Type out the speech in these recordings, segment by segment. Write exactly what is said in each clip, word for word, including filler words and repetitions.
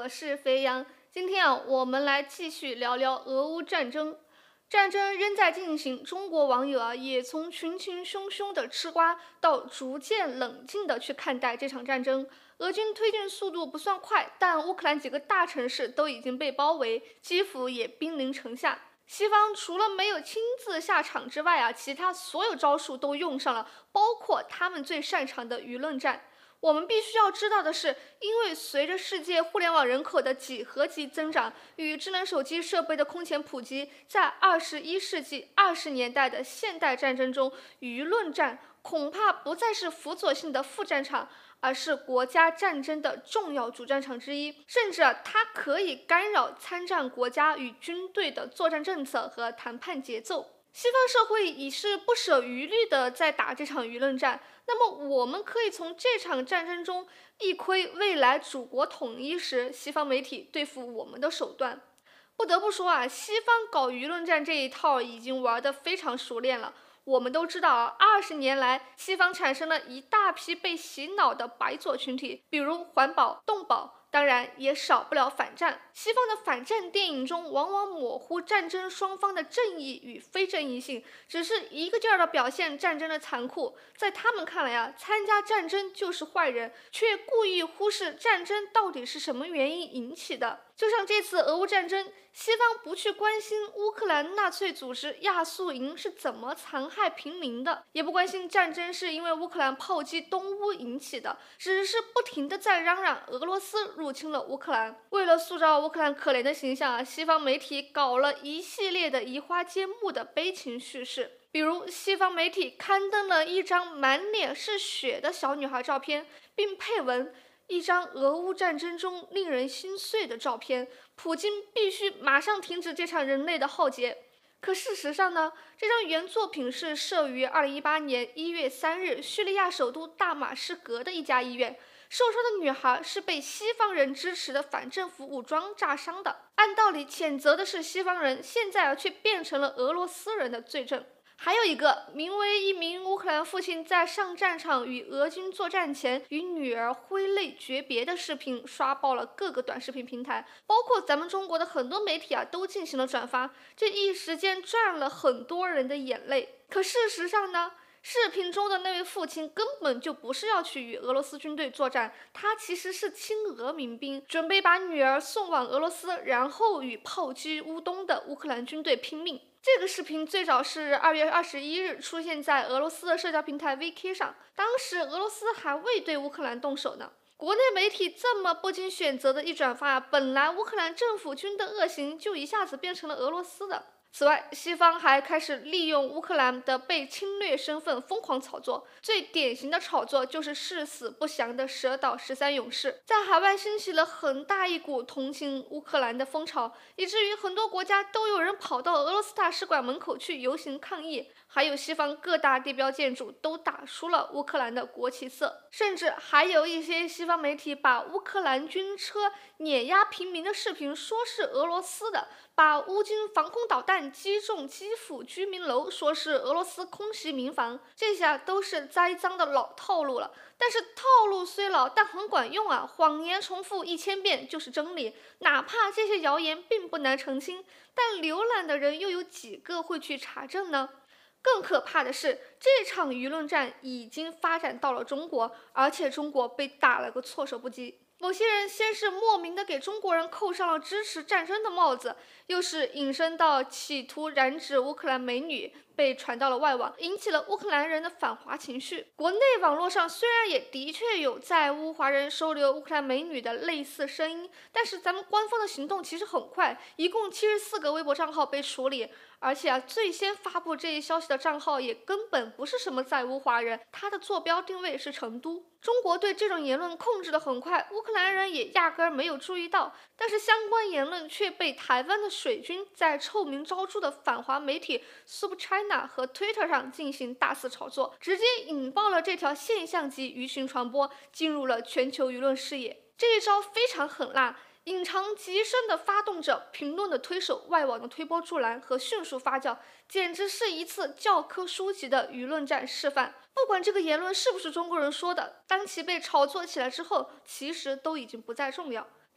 是飞扬。今天啊，我们来继续聊聊俄乌战争。战争仍在进行，中国网友啊也从群群汹汹的吃瓜到逐渐冷静的去看待这场战争。俄军推进速度不算快，但乌克兰几个大城市都已经被包围，基辅也兵临城下。西方除了没有亲自下场之外啊，其他所有招数都用上了，包括他们最擅长的舆论战。我们必须要知道的是，因为随着世界互联网人口的几何级增长与智能手机设备的空前普及，在二十一世纪二十年代的现代战争中，舆论战恐怕不再是辅佐性的副战场，而是国家战争的重要主战场之一，甚至啊，它可以干扰参战国家与军队的作战政策和谈判节奏。西方社会已是不舍余力地在打这场舆论战，那么我们可以从这场战争中一窥未来祖国统一时西方媒体对付我们的手段。不得不说啊，西方搞舆论战这一套已经玩得非常熟练了。我们都知道啊，二十年来，西方产生了一大批被洗脑的白左群体，比如环保、动保，当然也少不了反战。西方的反战电影中，往往模糊战争双方的正义与非正义性，只是一个劲儿的表现战争的残酷。在他们看来啊，参加战争就是坏人，却故意忽视战争到底是什么原因引起的。就像这次俄乌战争，西方不去关心乌克兰纳粹组织亚速营是怎么残害平民的，也不关心战争是因为乌克兰炮击东乌引起的，只是不停地在嚷嚷俄罗斯入侵了乌克兰。为了塑造乌克兰可怜的形象啊，西方媒体搞了一系列的移花接木的悲情叙事。比如，西方媒体刊登了一张满脸是血的小女孩照片，并配文一张俄乌战争中令人心碎的照片，普京必须马上停止这场人类的浩劫。可事实上呢，这张原作品是摄于二零一八年一月三日叙利亚首都大马士革的一家医院，受伤的女孩是被西方人支持的反政府武装炸伤的。按道理谴责的是西方人，现在啊却变成了俄罗斯人的罪证。还有一个名为一名乌克兰父亲在上战场与俄军作战前与女儿挥泪诀别的视频刷爆了各个短视频平台，包括咱们中国的很多媒体啊都进行了转发，这一时间赚了很多人的眼泪。可事实上呢，视频中的那位父亲根本就不是要去与俄罗斯军队作战，他其实是亲俄民兵，准备把女儿送往俄罗斯，然后与炮击乌东的乌克兰军队拼命。这个视频最早是二月二十一日出现在俄罗斯的社交平台 V K 上，当时俄罗斯还未对乌克兰动手呢。国内媒体这么不经选择的一转发，本来乌克兰政府军的恶行就一下子变成了俄罗斯的。此外，西方还开始利用乌克兰的被侵略身份疯狂炒作，最典型的炒作就是誓死不降的蛇岛十三勇士，在海外兴起了很大一股同情乌克兰的风潮，以至于很多国家都有人跑到俄罗斯大使馆门口去游行抗议，还有西方各大地标建筑都打出了乌克兰的国旗色，甚至还有一些西方媒体把乌克兰军车碾压平民的视频说是俄罗斯的，把乌军防空导弹击中基辅居民楼说是俄罗斯空袭民房，这下都是栽赃的老套路了。但是套路虽老，但很管用啊！谎言重复一千遍就是真理，哪怕这些谣言并不难澄清，但浏览的人又有几个会去查证呢？更可怕的是，这场舆论战已经发展到了中国，而且中国被打了个措手不及。某些人先是莫名的给中国人扣上了支持战争的帽子，又是引申到企图染指乌克兰美女，被传到了外网，引起了乌克兰人的反华情绪。国内网络上虽然也的确有在乌华人收留乌克兰美女的类似声音，但是咱们官方的行动其实很快，一共七十四个微博账号被处理，而且啊，最先发布这一消息的账号也根本不是什么在乌华人，他的坐标定位是成都。中国对这种言论控制得很快，乌克兰人也压根儿没有注意到，但是相关言论却被台湾的水军在臭名昭著的反华媒体 SupChina 和 Twitter 上进行大肆炒作，直接引爆了这条现象级舆情传播，进入了全球舆论视野。这一招非常狠辣，隐藏极深的发动者、评论的推手、外网的推波助澜和迅速发酵，简直是一次教科书级的舆论战示范。不管这个言论是不是中国人说的，当其被炒作起来之后，其实都已经不再重要。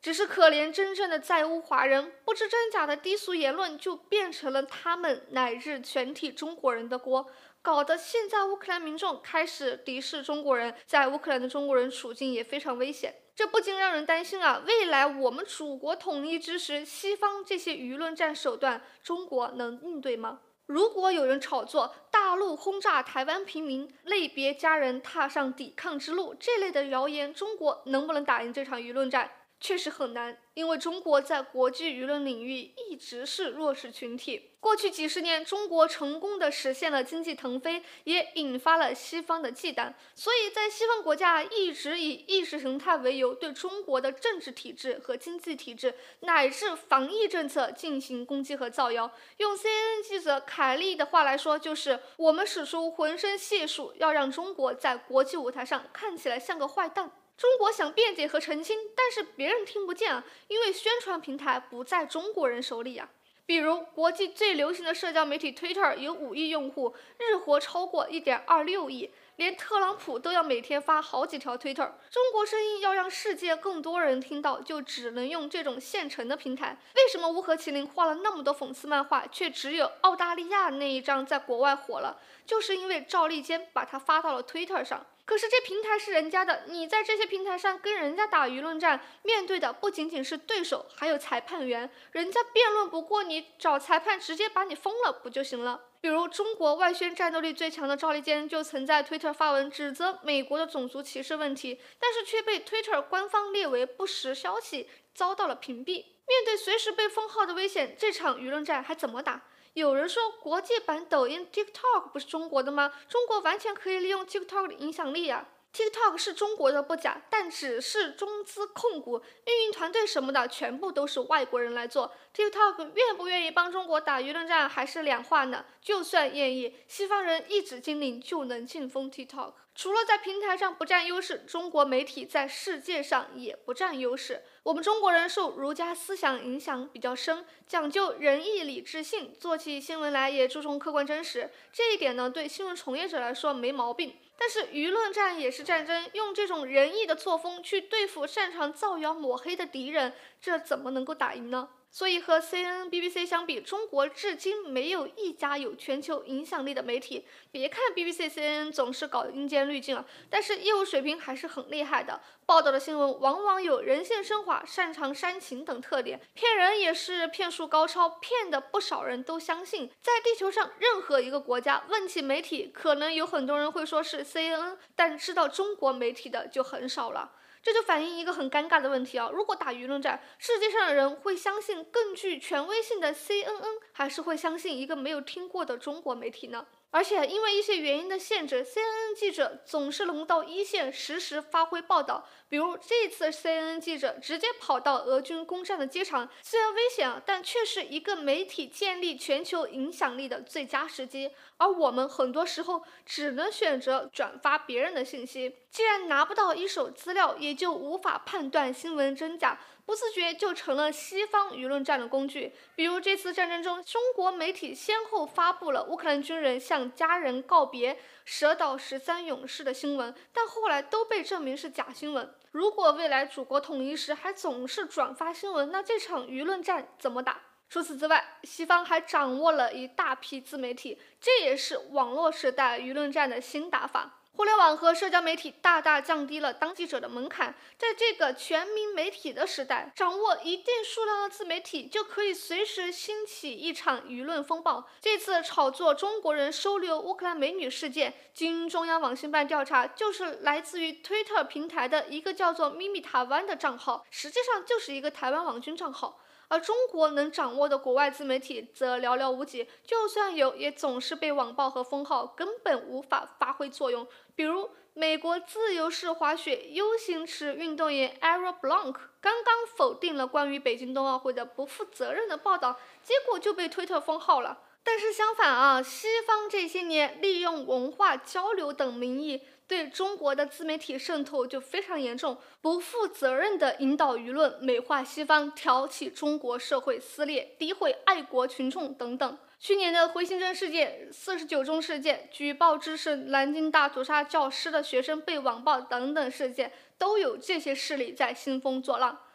只是可怜真正的在乌华人，不知真假的低俗言论就变成了他们乃至全体中国人的锅，搞得现在乌克兰民众开始敌视中国人，在乌克兰的中国人处境也非常危险。这不禁让人担心啊，未来我们祖国统一之时，西方这些舆论战手段，中国能应对吗？如果有人炒作大陆轰炸台湾平民，类别家人踏上抵抗之路这类的谣言，中国能不能打赢这场舆论战？确实很难，因为中国在国际舆论领域一直是弱势群体。过去几十年，中国成功地实现了经济腾飞，也引发了西方的忌惮。所以在西方国家一直以意识形态为由，对中国的政治体制和经济体制乃至防疫政策进行攻击和造谣。用 C N N 记者凯利的话来说，就是我们使出浑身解数，要让中国在国际舞台上看起来像个坏蛋。中国想辩解和澄清，但是别人听不见啊，因为宣传平台不在中国人手里啊。比如，国际最流行的社交媒体 Twitter 有五亿用户，日活超过 一点二六亿，连特朗普都要每天发好几条 Twitter。中国声音要让世界更多人听到，就只能用这种现成的平台。为什么乌合麒麟画了那么多讽刺漫画，却只有澳大利亚那一张在国外火了？就是因为赵立坚把它发到了 Twitter 上。可是这平台是人家的，你在这些平台上跟人家打舆论战，面对的不仅仅是对手，还有裁判员。人家辩论不过你，找裁判直接把你封了不就行了？比如中国外宣战斗力最强的赵立坚就曾在 Twitter 发文指责美国的种族歧视问题，但是却被 Twitter 官方列为不实消息，遭到了屏蔽。面对随时被封号的危险，这场舆论战还怎么打？有人说国际版抖音 TikTok 不是中国的吗？中国完全可以利用 TikTok 的影响力啊。TikTok 是中国的不假，但只是中资控股，运营团队什么的全部都是外国人来做。TikTok 愿不愿意帮中国打舆论战还是两话呢？就算愿意，西方人一纸禁令就能禁封 TikTok。除了在平台上不占优势，中国媒体在世界上也不占优势。我们中国人受儒家思想影响比较深，讲究仁义礼智信，做起新闻来也注重客观真实。这一点呢，对新闻从业者来说没毛病。但是舆论战也是战争，用这种仁义的作风去对付擅长造谣抹黑的敌人，这怎么能够打赢呢？所以和 C N N、B B C 相比，中国至今没有一家有全球影响力的媒体。别看 B B C、C N N 总是搞阴间滤镜啊，但是业务水平还是很厉害的。报道的新闻往往有人性升华、擅长煽情等特点，骗人也是骗术高超，骗的不少人都相信。在地球上任何一个国家问起媒体，可能有很多人会说是 C N N， 但知道中国媒体的就很少了。这就反映一个很尴尬的问题啊！如果打舆论战，世界上的人会相信更具权威性的 C N N， 还是会相信一个没有听过的中国媒体呢？而且因为一些原因的限制 ，C N N 记者总是能到一线实时发挥报道。比如这次 C N N 记者直接跑到俄军攻占的机场，虽然危险啊，但却是一个媒体建立全球影响力的最佳时机。而我们很多时候只能选择转发别人的信息，既然拿不到一手资料，也就无法判断新闻真假。不自觉就成了西方舆论战的工具。比如这次战争中，中国媒体先后发布了乌克兰军人向家人告别、蛇岛十三勇士的新闻，但后来都被证明是假新闻。如果未来祖国统一时还总是转发新闻，那这场舆论战怎么打？除此之外，西方还掌握了一大批自媒体，这也是网络时代舆论战的新打法。互联网和社交媒体大大降低了当记者的门槛，在这个全民媒体的时代，掌握一定数量的自媒体就可以随时兴起一场舆论风暴。这次炒作中国人收留乌克兰美女事件，经中央网信办调查，就是来自于推特平台的一个叫做咪咪台湾的账号，实际上就是一个台湾网军账号。而中国能掌握的国外自媒体则寥寥无几，就算有，也总是被网暴和封号，根本无法发挥作用。比如，美国自由式滑雪 U 型池运动员 Ira Blanc 刚刚否定了关于北京冬奥会的不负责任的报道，结果就被推特封号了。但是相反啊，西方这些年利用文化交流等名义，对中国的自媒体渗透就非常严重，不负责任地引导舆论，美化西方，挑起中国社会撕裂，诋毁爱国群众等等。去年的回形针事件、四十九中事件、举报致使南京大屠杀教师的学生被网暴等等事件，都有这些势力在兴风作浪。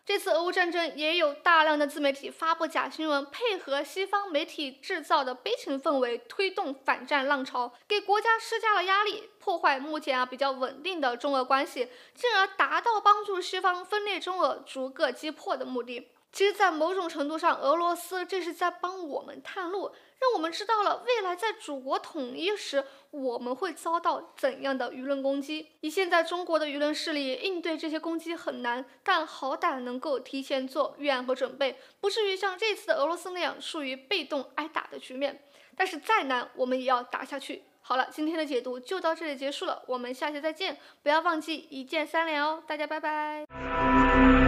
这次俄乌战争也有大量的自媒体发布假新闻，配合西方媒体制造的悲情氛围，推动反战浪潮，给国家施加了压力，破坏目前啊比较稳定的中俄关系，进而达到帮助西方分裂中俄、逐个击破的目的。其实，在某种程度上，俄罗斯这是在帮我们探路，让我们知道了未来在祖国统一时，我们会遭到怎样的舆论攻击。以现在中国的舆论势力，应对这些攻击很难，但好歹能够提前做预案和准备，不至于像这次的俄罗斯那样处于被动挨打的局面。但是再难，我们也要打下去。好了，今天的解读就到这里结束了，我们下期再见，不要忘记一键三连哦，大家拜拜。